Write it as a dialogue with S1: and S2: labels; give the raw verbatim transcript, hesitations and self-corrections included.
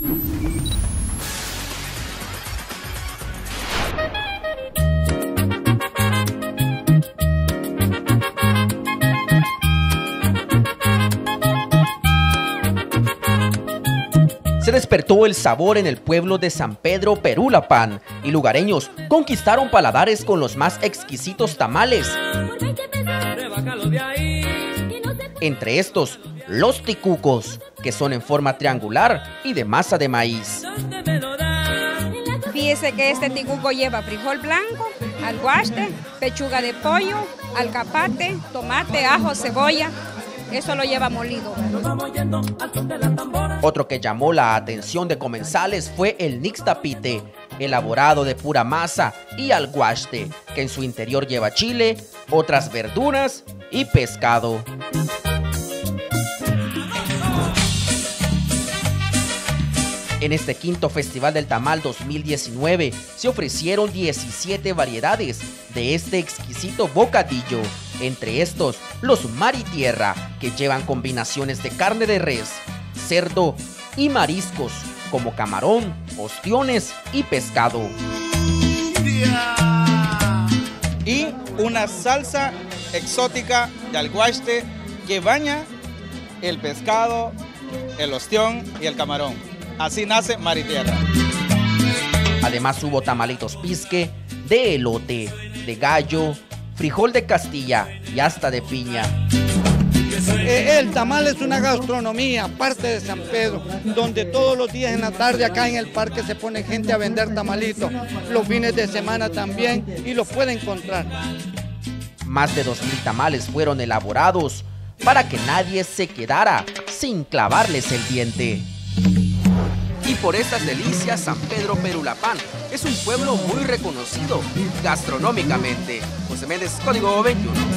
S1: Se despertó el sabor en el pueblo de San Pedro Perulapán y lugareños conquistaron paladares con los más exquisitos tamales. Entre estos, los ticucos, que son en forma triangular y de masa de maíz.
S2: Fíjese que este ticuco lleva frijol blanco, alguaste, pechuga de pollo, alcapate, tomate, ajo, cebolla. Eso lo lleva molido.
S1: Otro que llamó la atención de comensales fue el nixtapite, elaborado de pura masa y alguaste, que en su interior lleva chile, otras verduras y pescado. En este quinto Festival del Tamal dos mil diecinueve se ofrecieron diecisiete variedades de este exquisito bocadillo. Entre estos, los maritierra, que llevan combinaciones de carne de res, cerdo y mariscos, como camarón, ostiones y pescado.
S3: Y una salsa exótica de alguaste que baña el pescado, el ostión y el camarón. Así nace maritierra.
S1: Además hubo tamalitos pisque, de elote, de gallo, frijol de Castilla y hasta de piña.
S4: El tamal es una gastronomía, parte de San Pedro, donde todos los días en la tarde acá en el parque se pone gente a vender tamalitos, los fines de semana también, y los puede encontrar.
S1: Más de dos mil tamales fueron elaborados para que nadie se quedara sin clavarles el diente. Y por estas delicias, San Pedro Perulapán es un pueblo muy reconocido gastronómicamente. José Méndez, Código veintiuno.